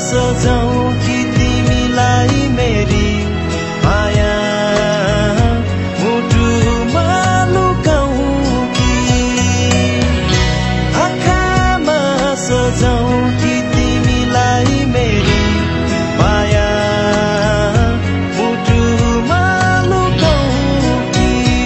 सजाऊं कि तिमीलाई मेरी माया मुटुमा लुकाऊं कि आँखामा सजाऊं कि तिमीलाई मेरी माया मुटुमा लुकाऊं कि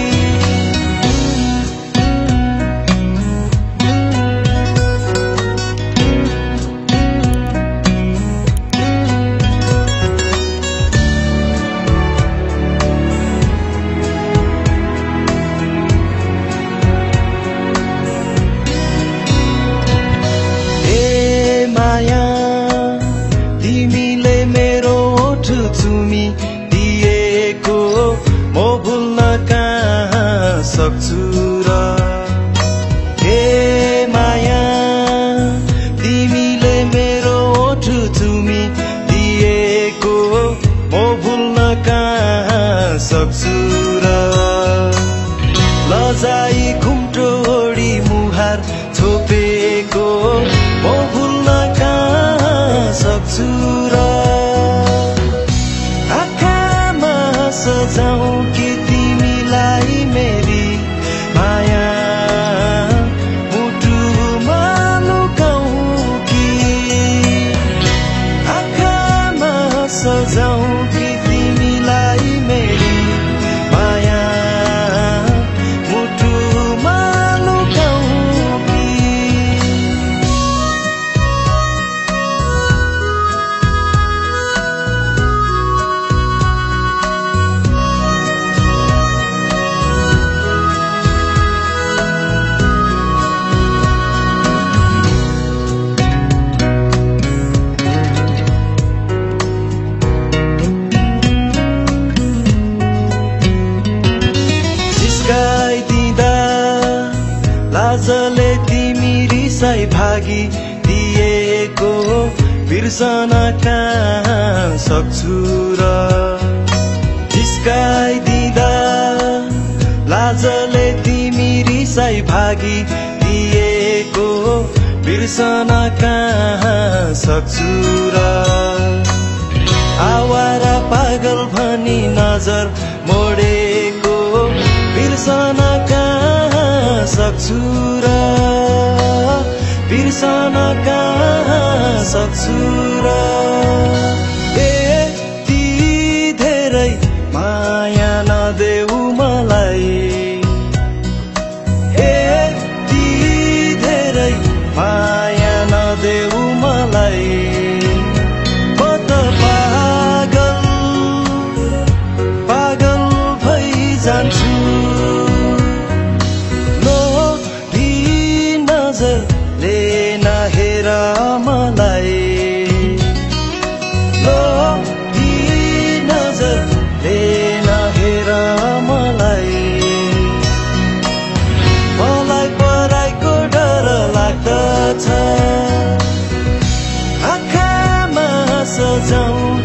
तिमीले मेरो ओठ चुमी दिएको म भुल्न कहाँ सक्छु र हे माया तिमीले मेरो ओठ चुमी दिएको म भुल्न कहाँ सक्छु र लजाई घुम्टो ओडी मुहार छोपेको म भुल्न कहाँ सक्छु र आँखामा सजाऊं कि तिमीलाई मेरी माया मुटुमा लुकाऊं कि आँखामा सजाऊं कि तिमीलाई मेरी माया मुटुमा लुकाऊं कि जिस्काइदिँदा लाजले तिमी रिसाई भागी दिएको बिर्सन कहाँ सक्छु र जिस्काइदिँदा लाजले तिमी रिसाई भागी दिएको बिर्सन कहाँ सक्छु र आवारा पागल भनी नजर मोडेको बिर्सन कहाँ सक्छु र बिर्सन कहाँ सक्छु र यति धेरै माया नदेऊ मलाई यति धेरै माया नदेऊ मलाई म त पागल भई जान्छु लोभी नजरले नहेर मलाई लोभी नजरले नहेर मलाई मलाई पराइको डर लाग्दछ आँखामा सजाऊं